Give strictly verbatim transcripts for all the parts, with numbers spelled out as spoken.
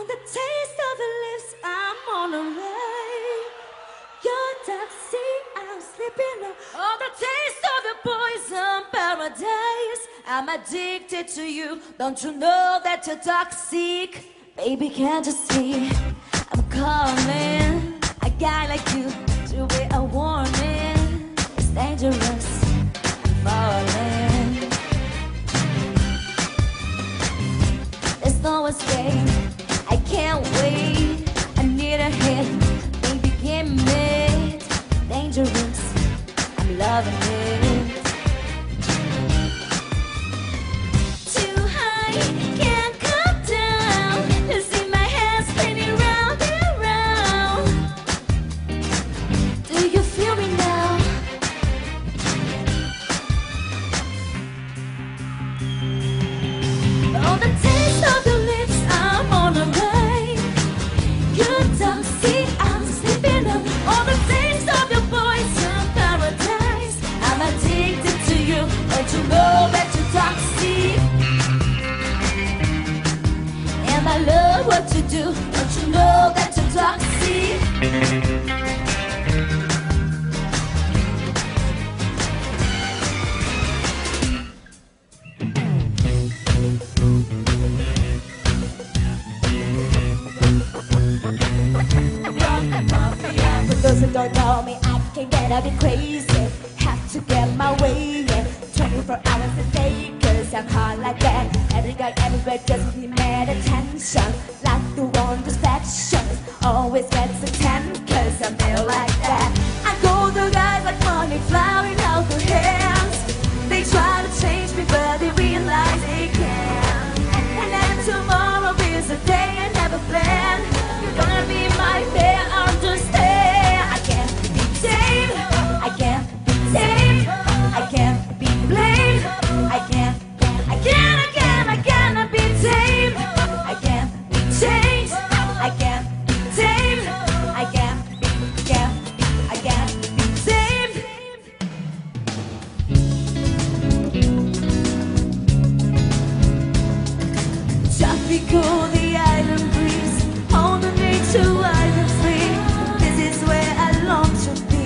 the taste of your lips, I'm on a way. Your taxi, I'm sleeping on. On the taste of your poison paradise, I'm addicted to you. Don't you know that you're toxic? Baby, can't you see? I'm calling. A guy like you should be a warning. It's dangerous. I'm falling. There's no escape. I can't wait. I need a hit. Baby, give me it. Dangerous. I'm loving it. Too high, can't come down. You see my hands spinning round and round. Do you feel me now? Oh, the taste of your lips, I'm on a way. You don't see, I'm sleeping up. Oh, the taste of your poison paradise, I'm addicted to you. Don't you know that you're toxic? And I love what you do. Don't you know that you're toxic? For those who don't know me, I can get a bit crazy. Have to get my way, yeah. twenty-four hours a day, cause I'm hot like that. Every guy everywhere just need mad attention. Like the one distractions, always gets a ten, cause I'm ill like that. I go to guys like money flying out their hands. They try to change me, but they realize they can't. And then tomorrow is a day I never planned. You're gonna be my fair understand. I can't be tamed. I can't be tamed. I can't be blamed. I can't. I can't. I can't. I cannot be tamed. I can't be changed. I can't be tamed. I can't. Can't. I can't be tamed. Tropical, the island breeze, on the nature island free. This is where I long to be.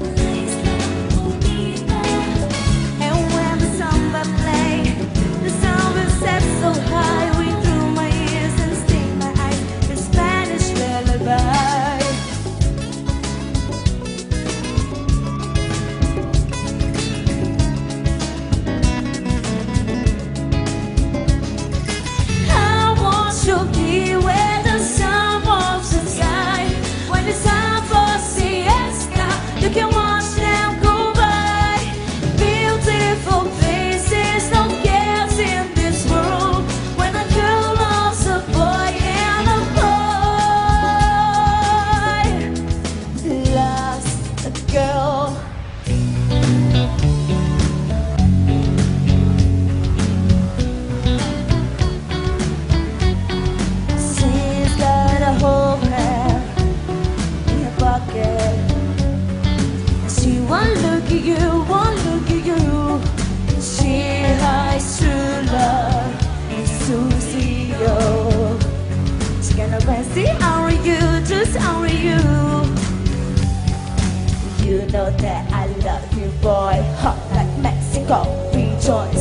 And when the samba play, the sound will set so high. We through my ears and sting my eyes. The Spanish lullaby. I want to be where the sun warms the sky. When it's time for siesta, you can watch them go by. Beautiful faces, no cares in this world. When a girl loves a boy and a boy loves a girl. She's got a whole hair in her pocket. She won't look at you, won't look at you. She hides true love in Susie, yo. She gonna fancy only you, just only you. You know that I love you, boy. Hot like Mexico, rejoice.